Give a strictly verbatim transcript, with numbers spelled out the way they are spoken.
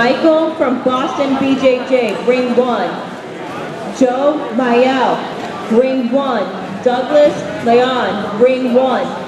Michael from Boston B J J, ring one. Joe Mayel, ring one. Douglas Leon, ring one.